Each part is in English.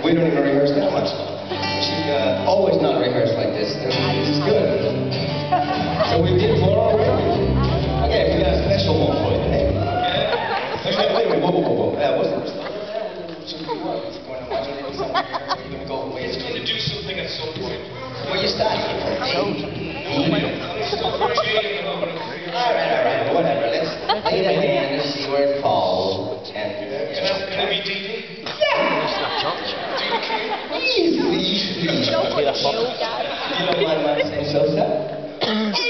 We don't even rehearse that much. We should always not rehearse like this. This is good. So we did for already. Okay, we got a special one for you. Hey. Wait, whoa. What's the He's going to do something at some point. Where you starting from? Alright, whatever. Let's lay the hand and see where it falls. And, Can I be DD? Yeah! Easy. If you don't mind my saying so, sir.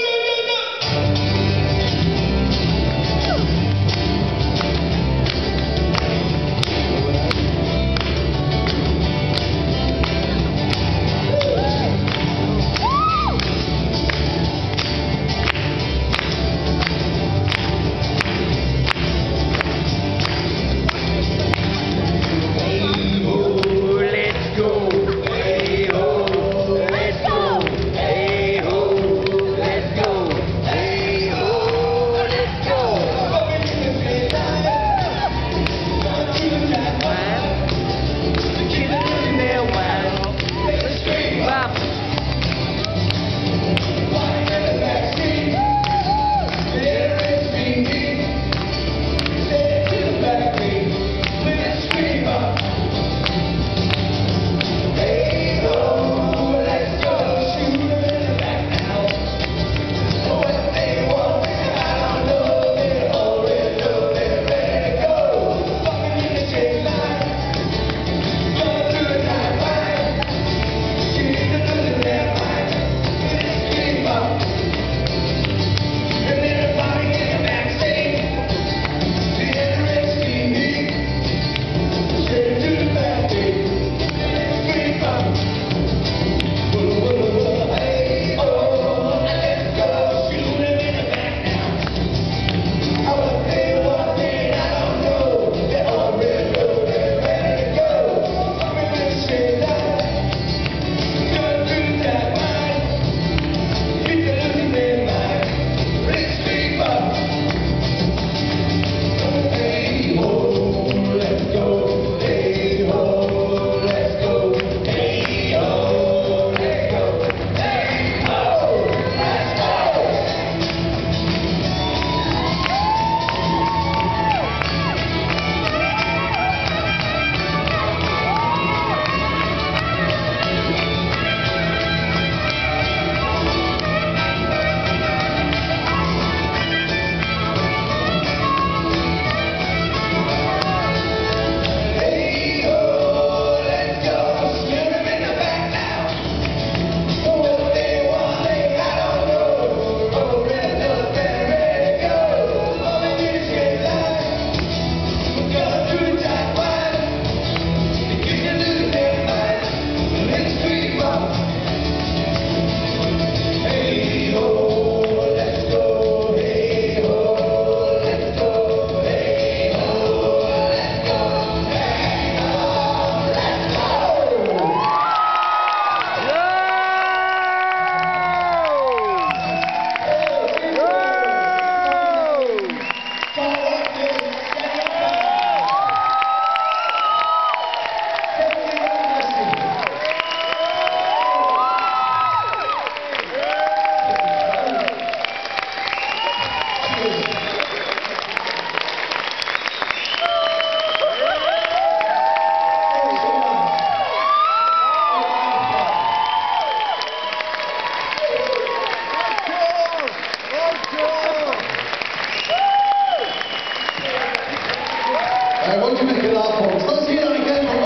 Won't you make it up, folks? Let's hear it again.